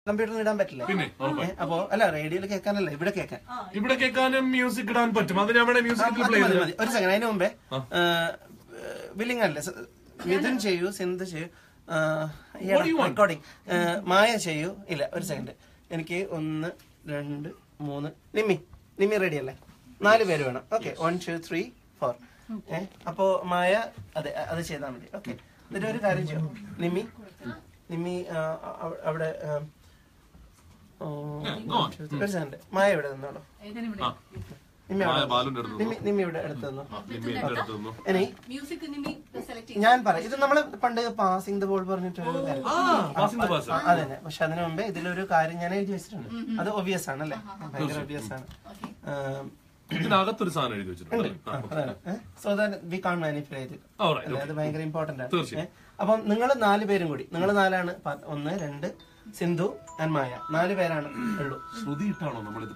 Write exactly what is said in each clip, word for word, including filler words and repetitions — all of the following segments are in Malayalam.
കമ്പ്യൂട്ടറിൽ ഇടാൻ പറ്റില്ല. അപ്പൊ അല്ല റേഡിയോയിൽ കേൾക്കാനല്ല, ഇവിടെ കേൾക്കാൻ. ഇവിടെ കേൾക്കാനും മ്യൂസിക് ഇടാൻ പറ്റും. അത് ഞാൻ മ്യൂസിക് ഒരു സെക്കൻഡ്. അതിന് മുമ്പേ വില്ലിംഗ് അല്ലേ, മിഥുൻ ചെയ്യൂ, സിന്ധു ചെയ്യൂ, റെക്കോർഡിംഗ് മായ ചെയ്യൂ. ഇല്ല ഒരു സെക്കൻഡ്, എനിക്ക് ഒന്ന് രണ്ട് മൂന്ന്. നിമ്മി നിമ്മി റെഡി അല്ലേ? നാല് പേര് വേണം. Okay, one two three four. ഏഹ് അപ്പോ മായ അതെ അത് ചെയ്താൽ മതി. ഓക്കെ, എന്നിട്ട് ഒരു കാര്യം ചെയ്യും. നിമ്മി നിമ്മി അവിടെ ഒരു സെക്കൻഡ്. മായ ഇവിടെ നിന്നോളൂ. നിമ്മി ഇവിടെ എടുത്തു തന്നു. ഇനി ഞാൻ പറയാം, ഇത് നമ്മള് പണ്ട് പാസിംഗ് ദ ബോൾ പറഞ്ഞിട്ടൊരു കാര്യം. അതെ, പക്ഷെ അതിനു മുമ്പേ ഇതിലൊരു കാര്യം ഞാൻ എഴുതി വെച്ചിട്ടുണ്ട്. അത് ഒബിയസ് ആണ് അല്ലേ? ഭയങ്കര ഒബിയസ് ആണ്. ഇതിനകത്തൊരു സാധനം എഴുതി വെച്ചിട്ടുണ്ട്. So that we can't manipulate it. അത് ഭയങ്കര ഇമ്പോർട്ടന്റ് ആണ്. അപ്പം നിങ്ങൾ നാല് പേരും കൂടി, നിങ്ങൾ നാലാണ്, ഒന്ന് രണ്ട് സിന്ധു ആൻഡ് മായ, നാല് പേരാണ് ഉള്ളൂ. ശ്രുതി ഇട്ടാണോ നമ്മളിത്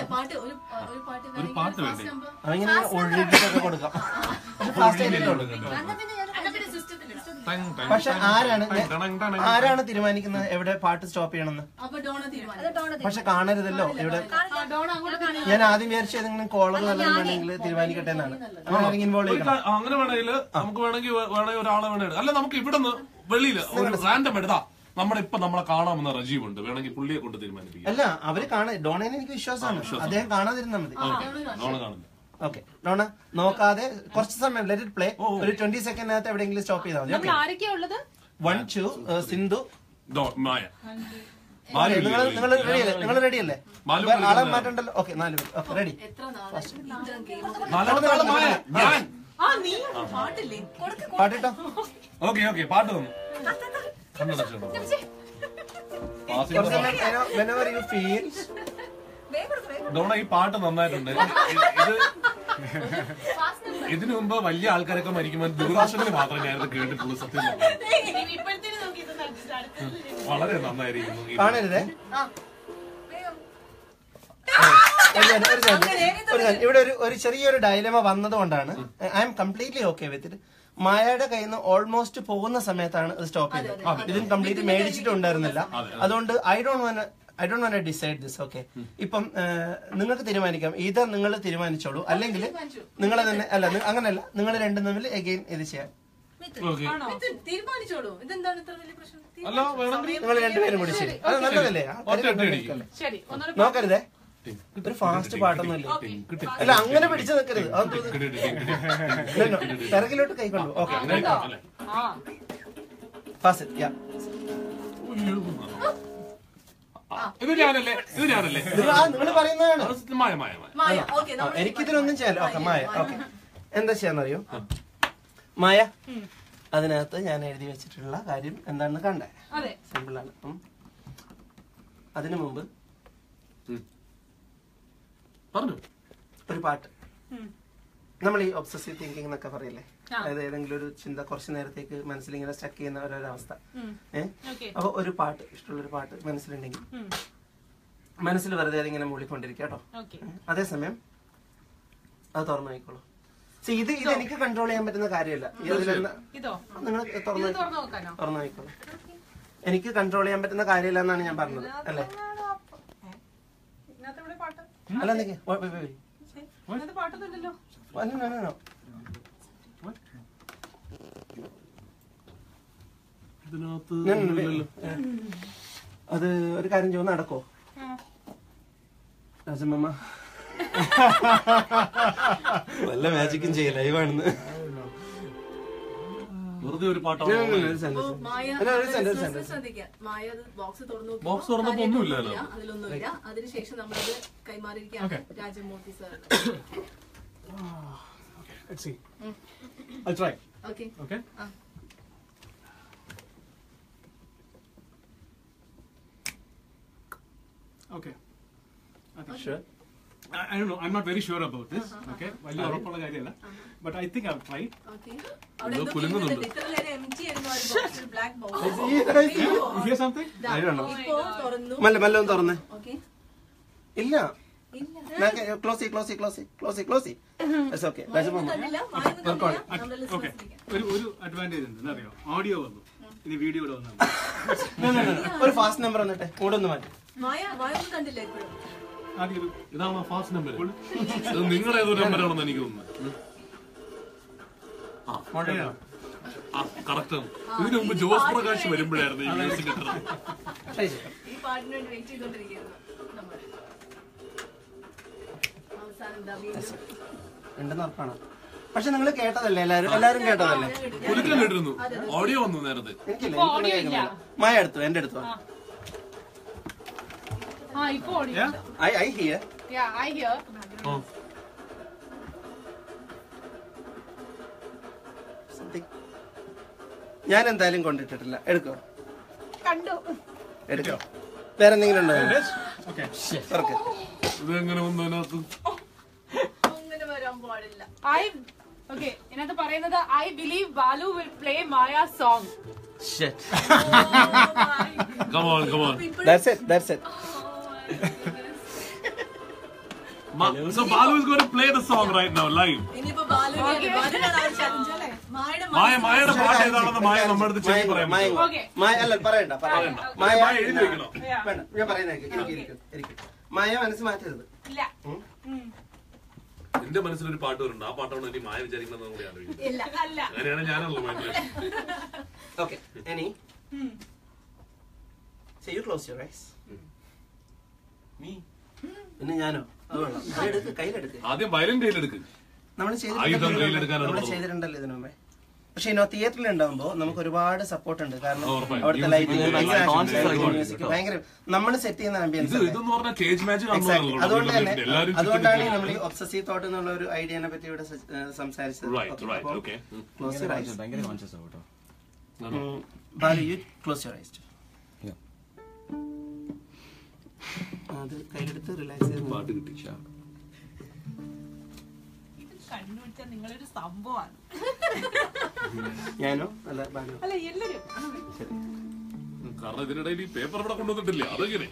അങ്ങനെ ഒഴുകിട്ടൊക്കെ കൊടുക്കാം. പക്ഷെ ആരാണ് ആരാണ് തീരുമാനിക്കുന്നത് എവിടെ പാട്ട് സ്റ്റോപ്പ് ചെയ്യണമെന്ന്? പക്ഷെ കാണരുതല്ലോ എവിടെ. ഞാൻ ആദ്യം വിചാരിച്ചു ഏതെങ്കിലും കോളർ വേണമെങ്കിൽ തീരുമാനിക്കട്ടെ എന്നാണ്. അങ്ങനെ ഇൻവോൾവ് ചെയ്യണം. അങ്ങനെ വേണമെങ്കിൽ നമുക്ക് വേണമെങ്കിൽ വേണമെങ്കിൽ ഒരാളെ വേണമെങ്കിൽ അല്ല, നമുക്ക് ഇവിടെ നിന്ന് വെളിയിൽ റാൻഡം എടുത്താ നമ്മുടെ ഇപ്പൊ നമ്മളെ കാണാമെന്ന റജീവ് ഉണ്ട്, വേണമെങ്കിൽ പുള്ളിയെ കൊണ്ട് തീരുമാനിപ്പിക്കും. അല്ല, അവര് കാണാൻ ഡോണേനെ എനിക്ക് വിശ്വാസമാണ്. അദ്ദേഹം കാണാതിരുന്നാ മതി. ഡോണ കാണില്ല. ഓക്കെ, ഡോണ നോക്കാതെ കുറച്ച് സമയം ലെറ്റ് ഇറ്റ് പ്ലേ. ഒരു ട്വന്റി സെക്കൻഡിനകത്ത് എവിടെയെങ്കിലും സ്റ്റോപ്പ് ചെയ്താൽ മതി. One two Sindhu Maya. നിങ്ങൾ റെഡിയല്ലേ? നിങ്ങൾ റെഡിയല്ലേ? ആളെ മാറ്റണ്ടല്ലോ. ഓക്കെ, നാല് പേര്. Okay, ready. പാട്ടിട്ടോ? ഓക്കെ ഓക്കെ, പാട്ട് തന്നു. Whenever you feel. ഡോണ, ഈ പാട്ട് നന്നായിട്ടുണ്ട്. ഇത് ഇതിനു മുമ്പ് വലിയ ആൾക്കാരൊക്കെ മരിക്കുമ്പോൾ ദൂരദർശനിൽ മാത്രമേ ഞാനിത് കേട്ടിട്ടുള്ളൂ. സത്യം വളരെ നന്നായിരിക്കുന്നു. കാണരുതേ. ഇവിടെ ഒരു ഒരു ചെറിയൊരു ഡയലമ വന്നതുകൊണ്ടാണ്. I'm completely okay with it. മായയുടെ കയ്യിൽ നിന്ന് ഓൾമോസ്റ്റ് പോകുന്ന സമയത്താണ് ഇത് സ്റ്റോപ്പ് ചെയ്തത്. ഇതിന് കംപ്ലീറ്റ് മേടിച്ചിട്ടുണ്ടായിരുന്നില്ല. അതുകൊണ്ട് I don't want I don't want decide this. Okay, ഇപ്പം നിങ്ങൾക്ക് തീരുമാനിക്കാം. ഇതർ നിങ്ങൾ തീരുമാനിച്ചോളൂ, അല്ലെങ്കിൽ നിങ്ങൾ തന്നെ അല്ല അങ്ങനെയല്ല, നിങ്ങൾ രണ്ടും തമ്മിൽ എഗെയിൻ ഇത് ചെയ്യാം. നിങ്ങൾ രണ്ടുപേരും കൂടി. ശരി, അത് നല്ലതല്ലേ? നോക്കരുതേ, ഒരു ഫാസ്റ്റ് പാട്ടൊന്നുമില്ല. അല്ല, അങ്ങനെ പിടിച്ചു നിൽക്കരുത്. പിറകിലോട്ട് കൈ കൊണ്ടു. Okay, fast. നിങ്ങൾ പറയുന്നതാണ്. എനിക്കിതിനൊന്നും ചെയ്യാലോ. ഓക്കെ, മായ. ഓക്കെ, എന്താ ചെയ്യാന്നറിയോ? മായ, അതിനകത്ത് ഞാൻ എഴുതി വെച്ചിട്ടുള്ള കാര്യം എന്താണെന്ന് കണ്ടേ? സിമ്പിൾ ആണ്. അതിനു മുമ്പ് ഒരു പാട്ട്. നമ്മൾ ഈ ഒബ്സസീവ് തിങ്കിങ് എന്നൊക്കെ പറയില്ലേ? അതായത് ഏതെങ്കിലും ഒരു ചിന്ത കുറച്ചു നേരത്തേക്ക് മനസ്സിൽ ഇങ്ങനെ സ്റ്റക്ക് ചെയ്യുന്ന ഒരവസ്ഥ. ഏഹ് അപ്പൊ ഒരു പാട്ട്, ഇഷ്ടമുള്ളൊരു പാട്ട് മനസ്സിലുണ്ടെങ്കിൽ മനസ്സിൽ വെറുതെ അതിങ്ങനെ മൂളിക്കൊണ്ടിരിക്കുക കേട്ടോ. അതേസമയം അത് തുറന്നു നോക്കിക്കോളൂ. ഇത് ഇത് എനിക്ക് കൺട്രോൾ ചെയ്യാൻ പറ്റുന്ന കാര്യമല്ല. നിങ്ങൾ തുറന്നു തുറന്നു നോക്കിക്കോളൂ. എനിക്ക് കൺട്രോൾ ചെയ്യാൻ പറ്റുന്ന കാര്യമില്ല എന്നാണ് ഞാൻ പറഞ്ഞത് അല്ലേ? അല്ല, എന്തൊക്കെ അത് ഒരു കാര്യം ചെയ്യുന്ന നടക്കോ രാജമ്മ? വല്ല മാജിക്കും ചെയ്യ ലൈവാണെന്ന്. വെറുതെ ഒരു പാട്ടോ ബോക്സ് തുറന്നപ്പോ ഒന്നുമില്ലല്ലോ. അതിലൊന്നുമില്ല. അതിനുശേഷം നമ്മളത് കൈമാറിയിരിക്കുകയാണ് Rajamoorthy sir. Let's see. I'll try. Okay. Okay. Uh. Okay. I think sure. I, I don't know. I'm not very sure about this. Uh-huh. Okay. While you're up on the idea, but I think I'll try. Okay. Black box. You hear something? I don't know. Malle malle on torne. Okay. Illa. Closey, closey, closey, closey, closey. It's okay. That's a moment. Okay. ഒരു ഒരു അഡ്വാൻറ്റേജ് ഉണ്ട്. എന്താ അറിയോ? ഓഡിയോ വന്നു. ഇനി വീഡിയോ ഇവിടെ വന്നാൽ ഒരു ഫാസ്റ്റ് നമ്പർ വന്നിട്ട് കൂടെ ഒന്ന് മാറ്റി. കണ്ടില്ല ഇപ്പോഴും. ഇതാണ് ഫാസ്റ്റ് നമ്പർ. ഇത് നിങ്ങളുടെ ഏതോ നമ്പറാണെന്ന് എനിക്ക് തോന്നുന്നു. ആ കറക്റ്റ് ആണ്. ഇതിനു മുമ്പ് ജോസ് പ്രകാശ് വരുമ്പോഴായിരുന്നു ഈ മ്യൂസിക് കിട്ടുന്നത്. ഈ പാട്ടിന് വേണ്ടി വെയിറ്റ് ചെയ്തോണ്ടിരിക്കുന്നു നമ്മൾ. അവസാനം ഉണ്ടെന്ന് ഉറപ്പാണ്. പക്ഷെ നിങ്ങൾ കേട്ടതല്ലേ? എല്ലാരും എല്ലാരും കേട്ടതല്ലേ? ഒരിക്കലും കേട്ടിരുന്നു. ഓഡിയോ വന്നു നേരത്തെ. എനിക്കില്ല. മായ എടുത്തു, എന്റെ അടുത്തു. I I hear. Yeah, I hear. Something. ഞാൻ എന്തായാലും കൊണ്ടിട്ടിട്ടില്ല. എടുക്കോ? കണ്ടു. എടുക്കോ? വേറെ എന്തെങ്കിലും ഉണ്ടോ? ഇത് എങ്ങനെ വന്നു അതിനകത്ത്? അങ്ങനെ വരാൻ പാടില്ല. I okay. ഇതിനകത്ത് പറയുന്നത് I believe Balu will play Maya song. Shit. Come on, come on. That's it. That's it. Ma- so Balu is going to play the song right now live. ഇനിയിപ്പോ ബാലുവിനെ ബാലുവിനാണ് ആ challenge അല്ലേ? മായയുടെ മായ മായയുടെ പാട്ട് ഏതാണെന്ന് മായ നമ്മുടെ അടുത്ത് ചെവി പറയാൻ മായ പറ്റുമോ? Okay. മായ അല്ല പറയണ്ട പറയണ്ട. മായ എഴുതി വെക്കണോ? വേണ്ട, ഞാൻ പറയുന്നത് കേൾക്ക്. എനിക്ക് ഇരിക്കും ഇരിക്കും. മായ മനസ്സ് മാറ്റരുത്. ഇല്ല. എന്റെ മനസ്സിലൊരു പാട്ട് വരുന്നുണ്ട്. ആ പാട്ടാണ് ഇനി മായ വിചാരിക്കുന്നത് കൂടി ആലോചിക്കുന്നത്. ഇല്ല അല്ല. അങ്ങനെയാണ് ഞാനുള്ളത് മൈൻഡിൽ. Okay. Any? So you close your eyes. നീ പിന്നെ ഞാനോ? അതുകൊള്ളാം. കയ്യിലെടുക്ക്, കയ്യിലെടുക്ക്. ആദ്യം വയലിൻ കയ്യിലെടുക്ക്. നമ്മൾ ആയുധം കയ്യിലെടുക്കാനാണ് നമ്മൾ പറഞ്ഞത്. ചെയ്തിട്ടുണ്ടല്ലോ ഇതിനു മുമ്പേ. പക്ഷെ ഇനോ തിയേറ്ററിൽ ഉണ്ടാവുമ്പോ നമുക്ക് ഒരുപാട് സപ്പോർട്ട് ഉണ്ട്. കാരണം ഉറപ്പായും. അവിടുത്തെ Music ലൈറ്റിംഗ് ഭയങ്കര conscious ആക്ഷൻ, ആയി മ്യൂസിക് ഭയങ്കര നമ്മൾ സെറ്റ് ചെയ്യുന്ന ഇത് ആംബിയൻസ്. ഇതെന്ന് പറഞ്ഞാൽ കേജ് മാച്ച് Exactly. അതുകൊണ്ട് തന്നെ എല്ലാവരും അതുകൊണ്ടാണ് നമ്മൾ ഈ ഒബ്സസീവ് തോട്ട് എന്നുള്ള ഒരു ഐഡിയനെ പറ്റി ഇവിടെ സംസാരിച്ചത്. Right right okay. Close your eyes. ഭയങ്കര കോൺഷ്യസ് ആവും കേട്ടോ. Balu you close your eyes. അത് കയ്യിലെടുത്ത് റിലാക്സ് ചെയ്ത് പാട്ട് കിട്ടി. ഇത് കണ്ടുപിടിച്ച നിങ്ങളൊരു സംഭവമാണ്. ഞാനോ അല്ല ബാലു? അല്ല എല്ലാരും. ശരി. കാരണം ഇതിനിടയിൽ ഈ പേപ്പർ ഇവിടെ കൊണ്ടുവന്നിട്ടില്ല. അതെങ്ങനെ?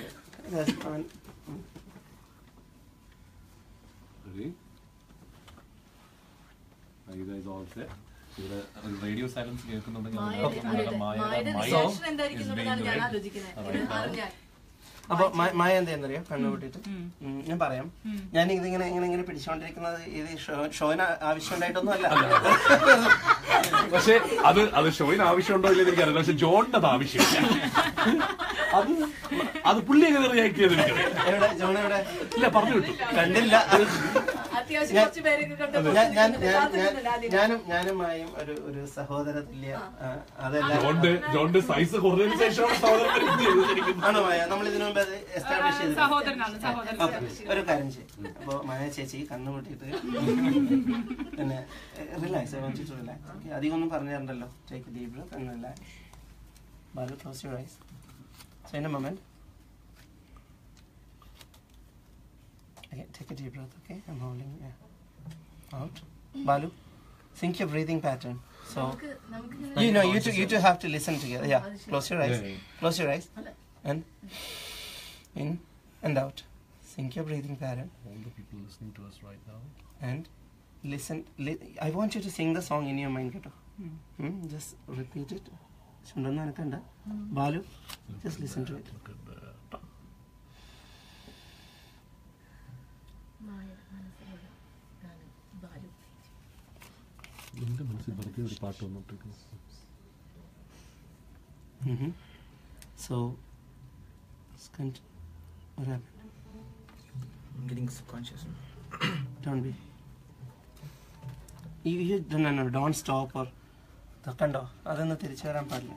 റേഡിയോ സൈലൻസ് കേൾക്കുന്നുണ്ടെങ്കിൽ മായയുടെ റിയാക്ഷൻ എന്തായിരിക്കും എന്നുള്ളതാണ് ഞാൻ ആലോചിക്കുന്നത്. അറിഞ്ഞാൽ അപ്പൊ മായ എന്താന്നറിയോ? കണ്ണു കൂട്ടിട്ട് ഞാൻ പറയാം. ഞാൻ ഇതിങ്ങനെ ഇങ്ങനെ ഇങ്ങനെ പിടിച്ചോണ്ടിരിക്കുന്നത് ഇത് ഷോന് ആവശ്യമുണ്ടായിട്ടൊന്നും അല്ല. പക്ഷെ അത് അത് ഷോയിന് ആവശ്യമുണ്ടോ ഇല്ലെന്ന് എനിക്കറിയില്ല. പക്ഷെ ജോണിന്റെ അത് ആവശ്യമില്ല. അത് അത് പുള്ളി എങ്ങനെ റിയാക്ട് ചെയ്ത് എവിടെ ജോൺ എവിടെ? ഇല്ല പറഞ്ഞു വിട്ടു. കണ്ടില്ല. അത്യാവശ്യം കുറച്ച് പേരൊക്കെ കണ്ടു. ഞാനും ഞാനുമായും ഒരു ഒരു സഹോദര തുല്യ അതല്ല. ജോണിന്റെ ജോണിന്റെ സൈസ് കുറഞ്ഞതിന് ശേഷമാണ് സഹോദരൻ ആണോ മായ? നമ്മൾ ഇതിനു മുമ്പ് എസ്റ്റാബ്ലിഷ് ചെയ്തു. സഹോദരനാണ് സഹോദരൻ. ഒരു കാര്യം ചെയ്യും. അപ്പൊ മായ ചേച്ചി കണ്ണു കൂട്ടിയിട്ട് പിന്നെ റിലാക്സ് റിലാക്സ്. ഓക്കെ, അധികം ഒന്നും പറഞ്ഞു തരണ്ടല്ലോ. Take deep breath and relax. Balu close your eyes. So in a moment. Okay, take a deep breath, okay? I'm holding, yeah. Out. Balu, think your breathing pattern. So, you know, you two, you two have to listen together. Yeah, close your eyes. Yeah, yeah. Close your eyes. And in and out. Think your breathing pattern. All the people listening to us right now. And listen. Li- I want you to sing the song in your mind, Kato. Hmm? Just repeat it. Shundana anakanda. Balu, just listen to it. Look at that. എന്റെ മനസ്സിൽ വെറുതെ ഒരു പാട്ട് വന്നോണ്ടിരിക്കുന്നു. Mm-hmm. So, let's continue. What happened? I'm getting subconscious. Don't be. You, you no, no, no, don't stop or കണ്ടോ? അതൊന്നും തിരിച്ചു വരാൻ പാടില്ല.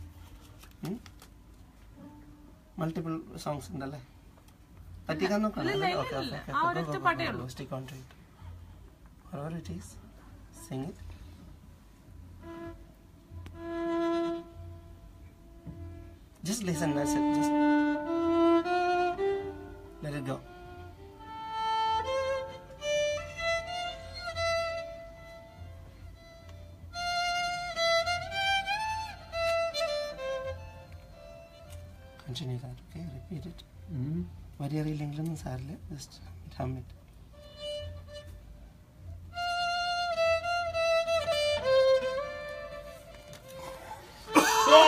മൾട്ടിപ്പിൾ സോങ്സ് ഉണ്ടല്ലേ? പറ്റിക്കാൻ നോക്കണം. Stick on to it. Whatever it is, sing it. Just listen, that's it. Just let it go. Continue that, okay? Repeat it. വരി അറിയില്ലെങ്കിലൊന്നും സാരില്ല. Just hum it. Oh!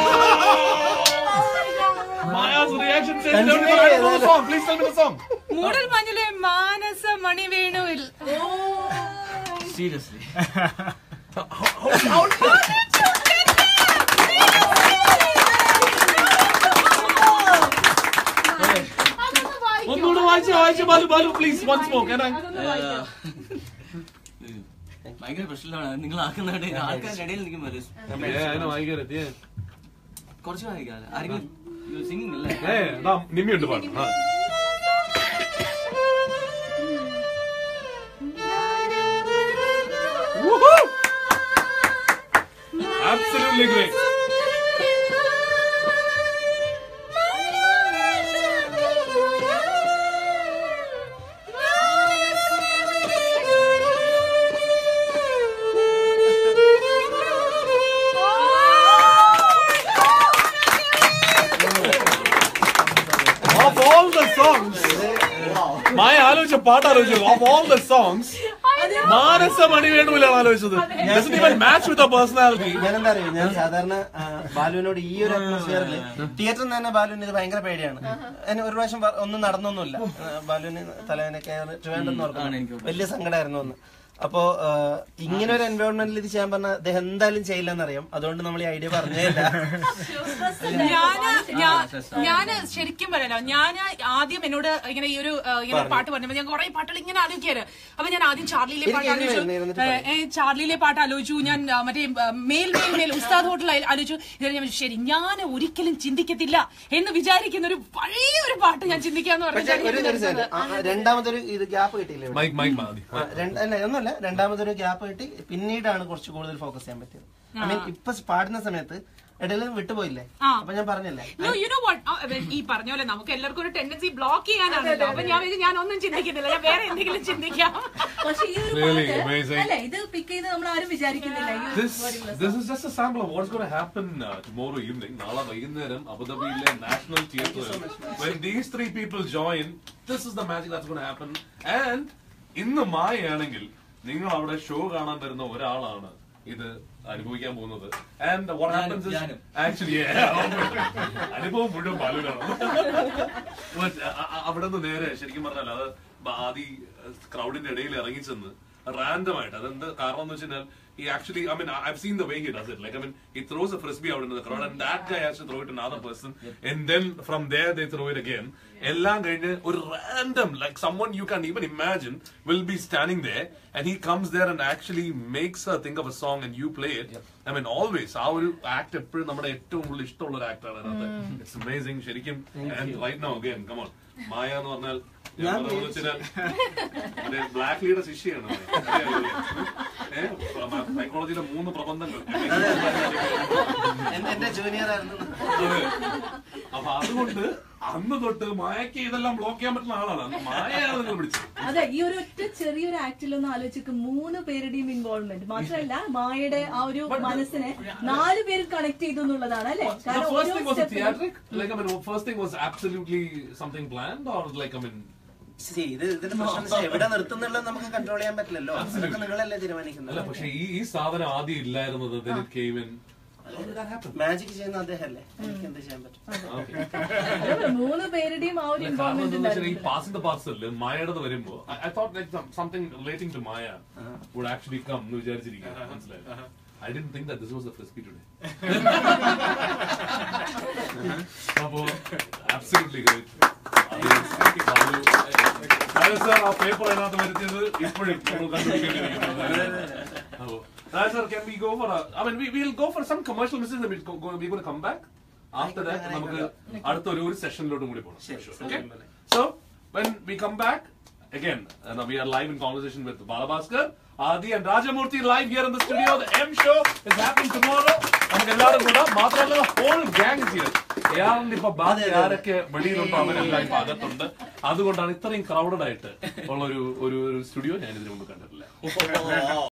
song. Please tell me the song. മൂടൽ മഞ്ഞിലെ മാനസ മണി വേണുവിൽ. Seriously. ഒന്നുകൂടെ വായിച്ചു വായിച്ചു Balu Balu please once more. ഭയങ്കര പ്രശ്നമാണ് നിങ്ങൾ ആക്കുന്ന ആൾക്കാരുടെ ഇടയിൽ നിൽക്കുമ്പോൾ കുറച്ച് വായിക്കാം. ആരെങ്കിലും സിംഗിങ് അല്ലേ? നിമ്മിയുണ്ട് പാട്ട്. Absolutely great. Of all the songs, മായ ആലോചിച്ച പാട്ട് ആലോചിച്ചു. Of all the songs, മാനസ മണി വേണുവിലാണ് ആലോചിച്ചത്. Doesn't even match with the personality. ഞാനെന്താ അറിയോ, ഞാൻ സാധാരണ ബാലുവിനോട് ഈ ഒരു അറ്റ്മോസ്ഫിയറിൽ തിയേറ്ററിൽ തന്നെ ബാലുവിന് ഇത് ഭയങ്കര പേടിയാണ്. അതിന് ഒരു പ്രാവശ്യം ഒന്നും നടന്നൊന്നുമില്ല. ബാലുവിന് തലവേനൊക്കെ ട്രിവാൻഡ്രം ഓർക്കുന്നു, വലിയ സങ്കടമായിരുന്നു ഒന്ന്. അപ്പോ ഇങ്ങനെ ഒരു എൻവയോൺമെന്റിൽ ഇത് ചെയ്യാൻ പറഞ്ഞാൽ അദ്ദേഹം എന്തായാലും ചെയ്യില്ലെന്നറിയാം. അതുകൊണ്ട് നമ്മൾ ഈ ഐഡിയ പറഞ്ഞേയില്ല. ഞാന് ഞാന് ശരിക്കും പറയാലോ, ഞാൻ ആദ്യം എന്നോട് ഇങ്ങനെ ഈ ഒരു ഇങ്ങനെ പാട്ട് പറഞ്ഞപ്പോ ഞാൻ കുറെ പാട്ടുകൾ ഇങ്ങനെ ആലോചിക്കാറ്. അപ്പൊ ഞാൻ ആദ്യം ചാർലിയിലെ പാട്ട് ആലോചിച്ചു, ചാർലിയിലെ പാട്ട് ആലോചിച്ചു. ഞാൻ മറ്റേ മേൽ മേൽ മേൽ ഉസ്താദ് ഹോട്ടൽ ആലോചിച്ചു. ഞാൻ ശരി, ഞാൻ ഒരിക്കലും ചിന്തിക്കത്തില്ല എന്ന് വിചാരിക്കുന്ന ഒരു പഴയ ഒരു പാട്ട് ഞാൻ ചിന്തിക്കാന്ന് പറഞ്ഞു. രണ്ടാമതൊരു ഇത് ഗ്യാപ്പ് കിട്ടിയില്ലേ? ഒന്നുമല്ല, രണ്ടാമതൊരു ഗ്യാപ്പ് കിട്ടി. പിന്നീടാണ് കുറച്ച് കൂടുതൽ ഫോക്കസ് ചെയ്യാൻ പറ്റിയത്. ഐ മീൻ ഇപ്പൊ പാടുന്ന സമയത്ത് ഇടയിൽ വിട്ടുപോയില്ലേ? അപ്പൊ ഞാൻ പറഞ്ഞല്ലേ, ഈ പറഞ്ഞ പോലെ നമുക്ക് എല്ലാവർക്കും ഒരു ടെൻഡൻസി ബ്ലോക്ക് ചെയ്യാനാണല്ലോ. അപ്പൊ ഞാൻ ഞാൻ ഒന്നും ചിന്തിക്കുന്നില്ല, ഞാൻ വേറെ എന്തെങ്കിലും ചിന്തിക്കാം. പക്ഷെ ഈ ഒരു പാട്ട് അല്ലെ ഇത് പിക്ക് ചെയ്ത് നമ്മൾ ആരും വിചാരിക്കുന്നില്ല. This is just a sample of what's going to happen uh, tomorrow evening. നാളെ വൈകുന്നേരം അബുദാബിയിലെ നാഷണൽ തിയേറ്ററിൽ when these three people join, this is the magic that's going to happen. And ഇന്ന് മായയാണെങ്കിൽ നിങ്ങൾ അവിടെ ഷോ കാണാൻ വരുന്ന ഒരാളാണ് ഇത് അനുഭവിക്കാൻ പോകുന്നത്. And what happens is actually അനുഭവം മുഴുവൻ ബാലുവിനാണ്. അവിടെ നിന്ന് നേരെ ശരിക്കും പറഞ്ഞാൽ അത് ആദ്യ ക്രൗഡിന്റെ ഇടയിൽ ഇറങ്ങിച്ചെന്ന് റാൻഡം ആയിട്ട്, അതെന്ത് കാരണം എന്ന് വെച്ച് കഴിഞ്ഞാൽ he actually, I mean, I've seen the way he does it. Like, I mean, he throws a frisbee out into the crowd, and that guy has to throw it to another person, and then from there they throw it again. Ellam കഴിഞ്ഞ് ഒരു random, like someone you can't even imagine, will be standing there, and he comes there and actually makes her think of a song, and you play it. I mean, always ആ ഒരു ആക്ട് എപ്പോഴും നമ്മുടെ ഏറ്റവും കൂടുതൽ ഇഷ്ടമുള്ള ഒരു ആക്ടാണ് അതിനകത്ത്. It's amazing ശരിക്കും. And right now again, come on, മായ എന്ന് പറഞ്ഞാൽ ബ്ലാക്ക് ലീയുടെ ശിഷ്യയാണ്. സൈക്കോളജിയിലെ മൂന്ന് പ്രബന്ധങ്ങൾ എന്റെ ജൂനിയർ ആയിരുന്നു. അപ്പൊ അതുകൊണ്ട് അന്ന് തൊട്ട് മായക്ക് ഇതെല്ലാം ബ്ലോക്ക് ചെയ്യാൻ പറ്റുന്ന ആളാണ്. മായയാണ് നിങ്ങൾ പിടിച്ചത്. അതെ, ഈ ഒരു ഒറ്റ ചെറിയൊരു ആക്ടിലൊന്ന് ആലോചിക്കും, മൂന്ന് പേരുടെയും ഇൻവോൾവ്മെന്റ് മാത്രമല്ല മായയുടെ ആ ഒരു മനസ്സിനെ നാല് പേര് കണക്ട് ചെയ്തു എന്നുള്ളതാണ് അല്ലെ. ഇത് ഇതിന്റെ പ്രശ്നം എവിടെ നിർത്തുന്നുള്ളത് നമുക്ക് കൺട്രോൾ ചെയ്യാൻ പറ്റില്ലല്ലോ. അതൊക്കെ നിങ്ങളല്ലേ തീരുമാനിക്കുന്നത്. പക്ഷെ ഈ സാധനം ആദ്യം ഇല്ലായിരുന്നത് മാജിക് ചെയ്യുന്ന അദ്ദേഹല്ലേ, എനിക്ക് എന്ത് ചെയ്യാൻ പറ്റും? മൂന്ന് പേരുടെയും ആ ഒരു ഇൻവോൾവ്മെന്റ് ഈ പാസിംഗ് ദ പാർസലില് മായയുടെ വരുമ്പോ I thought like something relating to Maya would actually come എന്ന് വിചാരിച്ചിരിക്കുക. മനസ്സിലായി? I didn't think that this was the frisbee today. Apo, absolutely great. Sir, our paper ain't varithiyathu ippozhum nammal kandupidikkirukku. Apo, sir, can we go for a? I mean, we will go for some commercial messages. We're going to come back after that. Namukku adutha oru session lotu moodi ponam. Okay. So when we come back again, uh, we are live in conversation with Balabhaskar, Aathi and Moorthy live here in the studio. The M show is happening tomorrow. നമുക്ക് എല്ലാവരും കൂടെ മാത്രമല്ല ഹോൾ ഗാങ് ഹിയർ. എയാളിന്റെ ഇപ്പൊ ബാക്കി ആരൊക്കെ വെളിയിലുണ്ടോ അവരെല്ലാം ഇപ്പൊ അകത്തുണ്ട്. അതുകൊണ്ടാണ് ഇത്രയും ക്രൗഡഡ് ആയിട്ട് ഉള്ള ഒരു ഒരു സ്റ്റുഡിയോ ഞാൻ ഇതിനു മുമ്പ് കണ്ടിട്ടില്ല.